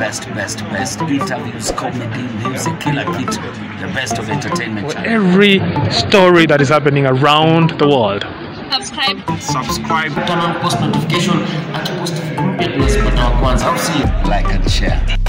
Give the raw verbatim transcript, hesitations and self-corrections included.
best, best, best interviews, comedy, music, killer kit, the best of entertainment channel. Every story that is happening around the world. Subscribe. Subscribe. Turn on post notification. Like and share.